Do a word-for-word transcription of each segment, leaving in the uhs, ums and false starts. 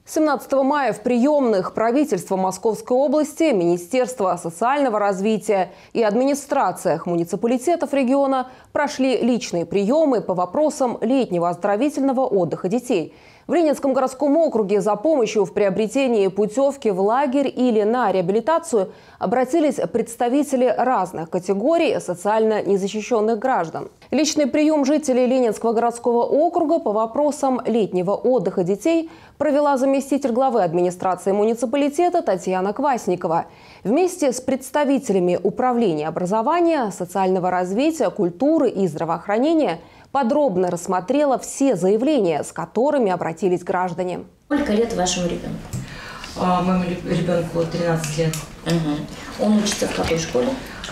семнадцатого мая в приемных правительства Московской области, Министерства социального развития и администрациях муниципалитетов региона прошли личные приемы по вопросам летнего оздоровительного отдыха детей. В Ленинском городском округе за помощью в приобретении путевки в лагерь или на реабилитацию обратились представители разных категорий социально незащищенных граждан. Личный прием жителей Ленинского городского округа по вопросам летнего отдыха детей провела заместитель главы администрации муниципалитета Татьяна Квасникова. Вместе с представителями управления образования, социального развития, культуры и здравоохранения подробно рассмотрела все заявления, с которыми обратились граждане. Сколько лет вашему ребенку? А, моему ребенку тринадцать лет. Угу. Он учится в какой школе?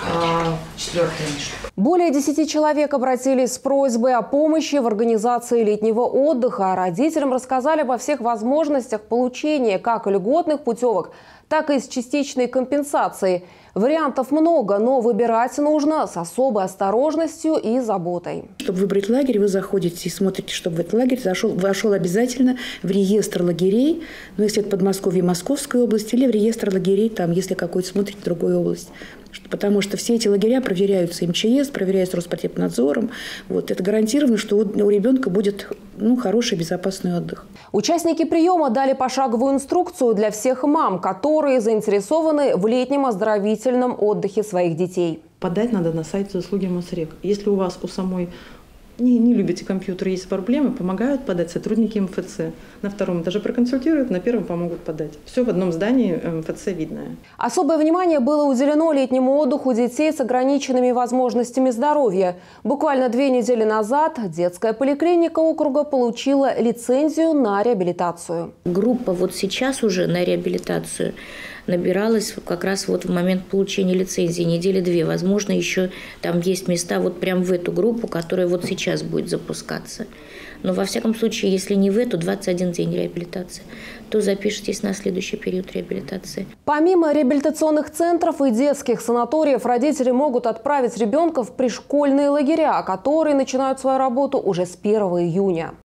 А, четвертая. Более десяти человек обратились с просьбой о помощи в организации летнего отдыха. Родителям рассказали обо всех возможностях получения как льготных путевок, так и с частичной компенсацией. Вариантов много, но выбирать нужно с особой осторожностью и заботой. Чтобы выбрать лагерь, вы заходите и смотрите, чтобы в этот лагерь зашел, вошел обязательно в реестр лагерей, ну, если это Подмосковье, Московская область, или в реестр лагерей, там, если какой-то смотрите другую область. Потому что все эти лагеря проверяются эм че эс, проверяются Роспотребнадзором. Вот, это гарантировано, что у ребенка будет ну, хороший, безопасный отдых. Участники приема дали пошаговую инструкцию для всех мам, которые заинтересованы в летнем оздоровительном отдыхе своих детей. Подать надо на сайте услуги Мосрек. Если у вас у самой не, не любите компьютер, есть проблемы, помогают подать сотрудники эм эф це. На втором этаже проконсультируют, на первом помогут подать. Все в одном здании, эм эф це видное. Особое внимание было уделено летнему отдыху детей с ограниченными возможностями здоровья. Буквально две недели назад детская поликлиника округа получила лицензию на реабилитацию. Группа вот сейчас уже на реабилитацию набиралась как раз вот в момент получения лицензии, недели две. Возможно, еще там есть места вот прям в эту группу, которая вот сейчас будет запускаться. Но во всяком случае, если не в эту, двадцать один день реабилитации, то запишитесь на следующий период реабилитации. Помимо реабилитационных центров и детских санаториев, родители могут отправить ребенка в пришкольные лагеря, которые начинают свою работу уже с первого июня.